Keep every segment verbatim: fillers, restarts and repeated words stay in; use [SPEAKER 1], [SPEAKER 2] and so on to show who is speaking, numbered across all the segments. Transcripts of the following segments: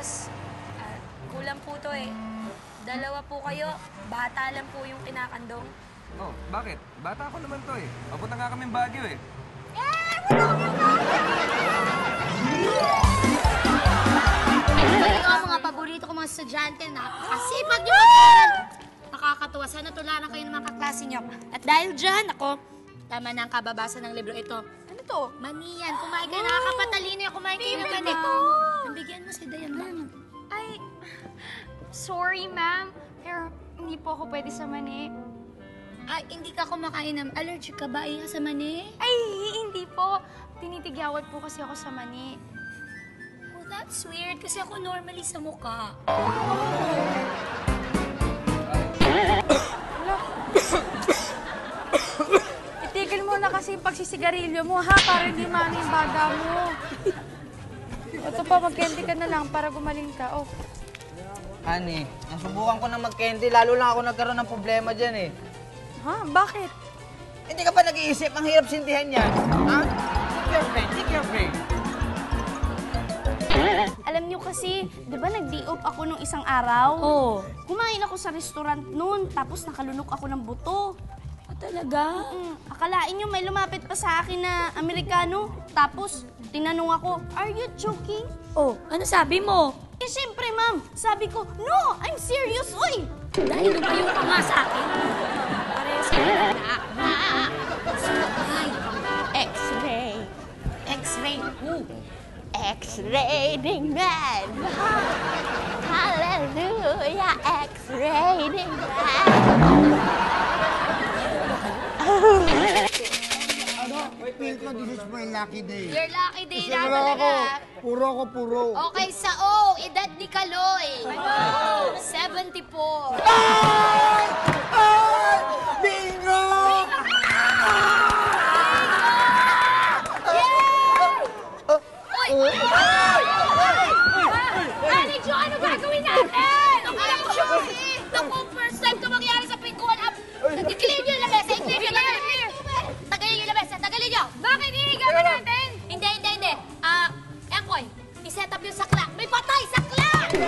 [SPEAKER 1] boss. Uh, kulang po to eh. Dalawa po kayo, bata lang po yung kinakandong.
[SPEAKER 2] Oh, bakit? Bata ko naman to eh. Papunta nga kaming Baguio eh.
[SPEAKER 1] Eh! Wala kami
[SPEAKER 3] Ito ang mga paborito ko mga estudyante na kasipag yung mag-aral. Nakakatuwa. Sana tularan kayo ng mga kaklase niyo. At dahil dyan, ako, tama na ang kababasa ng libro ito. Ano to? Mani yan. Kumain kayo. Nakakapatalino yan. Kumain kayo ng mani. Nabigyan mo si Dayan ba?
[SPEAKER 4] Ay, sorry ma'am. Pero hindi po ako pwede sa mani.
[SPEAKER 3] Ay, hindi ka kumakain ng allergic ka ba iya sa mani?
[SPEAKER 4] Ay, hindi po. Tinitigyawat po kasi ako sa mani.
[SPEAKER 3] Oh, that's weird. Kasi ako normally sa mukha.
[SPEAKER 5] Itigil mo na kasi yung pagsisigarilyo mo, ha? Para hindi mani yung baga mo. Ito pa, mag-candy ka na lang para gumaling ka. Oh.
[SPEAKER 6] Honey, nasubukan ko na mag-candy. Lalo lang ako nagkaroon ng problema dyan eh.
[SPEAKER 5] Ha? Bakit?
[SPEAKER 6] Hindi ka pa nag-iisip? Ang hirap sintihan yan. Ha? Take your brain, take your brain.
[SPEAKER 7] Alam niyo kasi, di ba nag-day off ako nung isang araw?
[SPEAKER 3] Oo.
[SPEAKER 7] Kumain ako sa restaurant noon, tapos nakalunok ako ng buto.
[SPEAKER 3] Ah, talaga?
[SPEAKER 7] Mm, akalain niyo may lumapit pa sa akin na Amerikano. Tapos, tinanong ako, are you joking?
[SPEAKER 3] Oh, ano sabi mo?
[SPEAKER 7] Eh, siyempre, ma'am. Sabi ko, no, I'm serious, uy!
[SPEAKER 3] Dahil lumayo ka nga sa akin.
[SPEAKER 7] Parehas ka na.
[SPEAKER 3] Ay,
[SPEAKER 7] X-ray.
[SPEAKER 3] X-ray. Who?
[SPEAKER 7] X-ray man. Hallelujah, X-ray man.
[SPEAKER 8] Feel ko this is my lucky day.
[SPEAKER 3] Your lucky day
[SPEAKER 8] Kasi
[SPEAKER 3] na
[SPEAKER 8] wala ako.
[SPEAKER 3] talaga.
[SPEAKER 8] Puro ako puro.
[SPEAKER 3] Okay, sa O, edad ni Kaloy. Ano? seventy-four.
[SPEAKER 8] Ay! Ay! Bingo!
[SPEAKER 3] Uy! Aling Jo, ano gagawin natin? Aling Jo! Naku, first time ito mangyari sa Pinkuan Up. I-clear nyo yung lamesa, i-clear nyo yung lamesa. Tagalin nyo yung lamesa, tagalin nyo. Bakit ihiga ba natin? Hindi, hindi, hindi. Ah, Ekoy, i-set up yung sakla. May patay, sakla!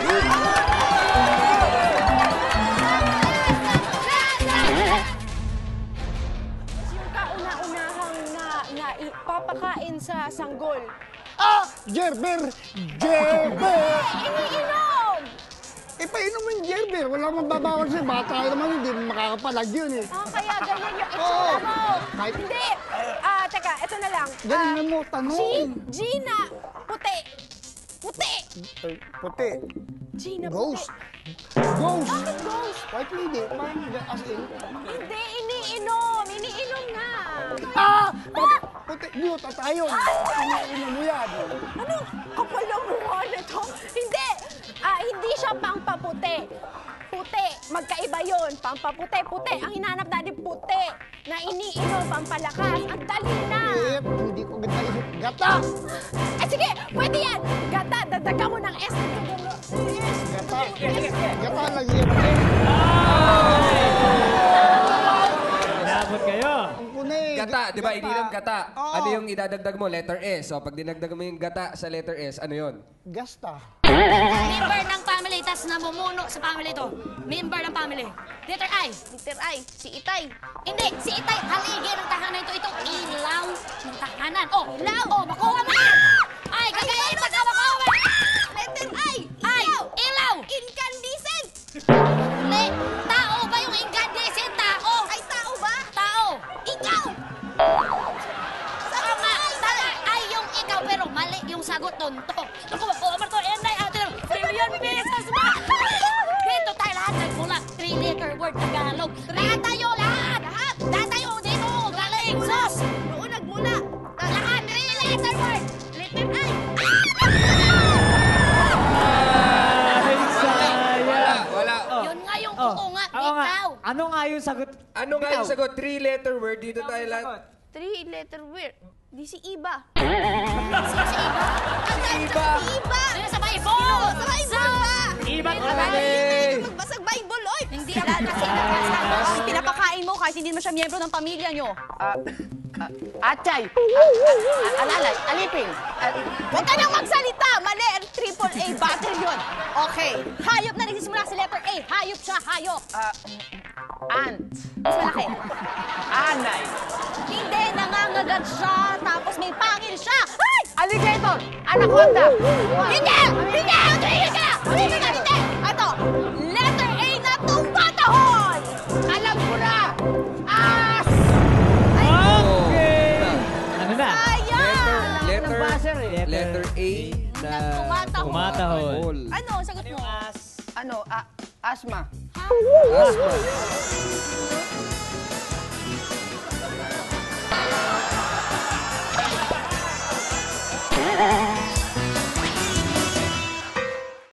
[SPEAKER 5] Yung kauna-unahang na, na ipapakain sa sanggol.
[SPEAKER 8] Ah! Gerber! Gerber!
[SPEAKER 5] Iniinom!
[SPEAKER 8] Ipainom mo yung Gerber. Wala mang babawal sa'yo. Bata naman, hindi makakapalag yun eh.
[SPEAKER 5] Ah, kaya ganyan yung
[SPEAKER 8] Oo.
[SPEAKER 5] itsura mo.
[SPEAKER 8] Kahit-
[SPEAKER 5] Hindi. Ah, teka, ito na lang.
[SPEAKER 8] Galing mo,
[SPEAKER 5] G,
[SPEAKER 8] tanong.
[SPEAKER 5] Gina, puti. Puti.
[SPEAKER 8] Ay, puti.
[SPEAKER 5] Gina,
[SPEAKER 8] Ghost.
[SPEAKER 5] puti.
[SPEAKER 8] Ghost.
[SPEAKER 5] Bakit ghost?
[SPEAKER 8] Kahit hindi. Parang as in.
[SPEAKER 5] Hindi, iniinom. Iniinom na.
[SPEAKER 8] Ah! Puti. Puti. Yun, tayo. Iniinom mo yan.
[SPEAKER 5] Ano? Kapal ang mukha nito? Hindi. Ah, hindi siya pampaputi. Puti. Magkaiba yun. Pampaputi. Puti. Ang hinanap natin puti. Na iniinom, pampalakas. Ang dali na.
[SPEAKER 8] Eh, hindi ko ganda isip. Gata!
[SPEAKER 5] Ay, sige. Pwede yan. Gata. Dadaga mo ng S.
[SPEAKER 8] Gata. Gata lang yan.
[SPEAKER 9] Inabot kayo.
[SPEAKER 8] Ang kunay.
[SPEAKER 2] Gata, di ba? Ininom gata.
[SPEAKER 8] Oo.
[SPEAKER 2] Ano yung idadagdag mo? Letter S. So, pag dinagdag mo yung gata sa letter S, ano yun?
[SPEAKER 8] Gasta.
[SPEAKER 3] Member ng family, tas namumuno sa family to. Member ng family. Letter I.
[SPEAKER 7] Peter ay, si Itay.
[SPEAKER 3] Hindi, si Itay, haligi ng tahanan ito. Itong ilaw ng tahanan. Oh, ilaw! Oh, makuha mo na! Ay, gagayin pa ka, makuha mo!
[SPEAKER 7] Letter I,
[SPEAKER 3] Ay, ilaw!
[SPEAKER 7] incandescent.
[SPEAKER 3] Le, tao ba yung incandescent tao?
[SPEAKER 7] Ay, tao ba?
[SPEAKER 3] Tao!
[SPEAKER 7] Ikaw.
[SPEAKER 3] Tama, tama. Ay, yung ikaw, pero mali yung sagot doon. To. Naku, makuha mo to. Yan na, atin. Trillion pesos ba? Dito tayo lahat nagmula. Three-letter word Tagalog. Lahat tayo, lahat! Lahat! Lahat tayo dito! Galing! Sos!
[SPEAKER 7] Noon nagmula.
[SPEAKER 3] Lahat! Three-letter word!
[SPEAKER 7] Letter I.
[SPEAKER 9] Ay, sayang.
[SPEAKER 2] Wala, wala.
[SPEAKER 3] Yun nga yung
[SPEAKER 9] Oh,
[SPEAKER 3] oo nga,
[SPEAKER 9] oo nga.
[SPEAKER 3] ikaw.
[SPEAKER 9] Ano nga yung sagot?
[SPEAKER 2] Ano nga yung sagot? Three-letter word. Dito tayo lahat.
[SPEAKER 7] Three letter word. Di si Iba.
[SPEAKER 3] Sino si Iba?
[SPEAKER 2] Iba.
[SPEAKER 7] Iba.
[SPEAKER 3] Sino sa Bible?
[SPEAKER 7] Sa Bible.
[SPEAKER 9] Iba't
[SPEAKER 2] Okay.
[SPEAKER 7] Magbasag Bible, oy.
[SPEAKER 5] Hindi, ala na sila. Pinapakain mo kahit hindi mo siya miyembro ng pamilya nyo.
[SPEAKER 6] Ah, ah, Atay. Ah, ah, alalay, aliping. Ah,
[SPEAKER 5] Huwag ka nang magsalita. Mali. Triple triple A battery yun. Okay, hayop na nagsisimula sa letter A. Hayop siya, hayop.
[SPEAKER 6] Ah, ant.
[SPEAKER 5] Mas malaki.
[SPEAKER 6] Anay.
[SPEAKER 5] Hindi, nangangagat siya, tapos may pangil siya. Ay!
[SPEAKER 6] Alligator. Anaconda.
[SPEAKER 5] Hindi! Hindi! Tumigil ka! Tumigil ka! Hindi! Ito, letter A na tumatahol!
[SPEAKER 6] Alam ko na. As.
[SPEAKER 9] Okay! Ano na?
[SPEAKER 5] Sayang!
[SPEAKER 2] Letter,
[SPEAKER 6] buzzer eh.
[SPEAKER 2] letter A na
[SPEAKER 5] tumatahol.
[SPEAKER 9] Tumatahol.
[SPEAKER 5] Ano? Sagot mo.
[SPEAKER 6] Ano? Ah, asma.
[SPEAKER 2] Asma.